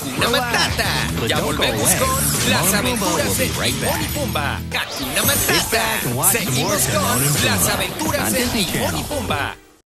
Hakuna Matata. Ya volvemos con las aventuras de Timón y Pumba. Hakuna Matata. Seguimos con las aventuras de Timón y Pumba.